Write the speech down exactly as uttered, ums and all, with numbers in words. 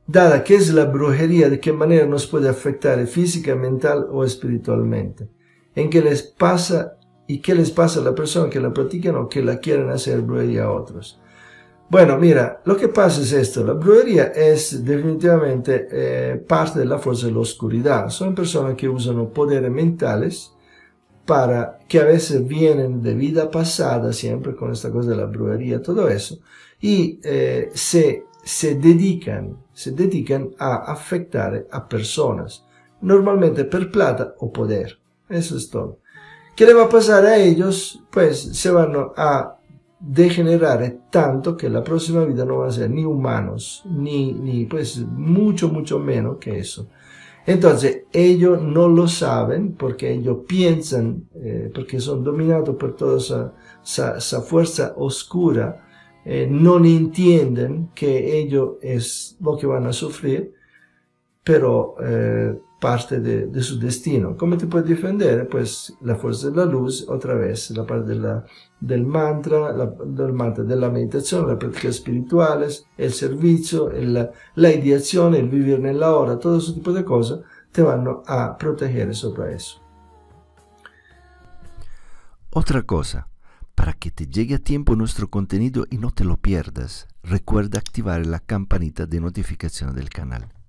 dada qué es la brujería, de qué manera nos puede afectar física, mental o espiritualmente, en qué les pasa y qué les pasa a la persona que la practican o que la quieren hacer brujería a otros. Bueno, mira, lo que pasa es esto, la brujería es definitivamente eh, parte de la fuerza de la oscuridad. Son personas que usan poderes mentales para que a veces vienen de vida pasada, siempre con esta cosa de la brujería, todo eso, y eh, se, se dedican, se dedican a afectar a personas, normalmente per plata o poder. Eso es todo. ¿Qué le va a pasar a ellos? Pues se van a degenerar tanto que la próxima vida no van a ser ni humanos, ni, ni pues mucho, mucho menos que eso. Entonces, ellos no lo saben porque ellos piensan, eh, porque son dominados por toda esa, esa, esa fuerza oscura, eh, no entienden que ellos es lo que van a sufrir, pero eh, parte de, de su destino. ¿Cómo te puedes defender? Pues la fuerza de la luz, otra vez, la parte de la, del mantra, la, del mantra, de la meditación, las prácticas espirituales, el servicio, el, la ideación, el vivir en la hora, todo ese tipo de cosas te van a proteger sobre eso. Otra cosa, para que te llegue a tiempo nuestro contenido y no te lo pierdas, recuerda activar la campanita de notificación del canal.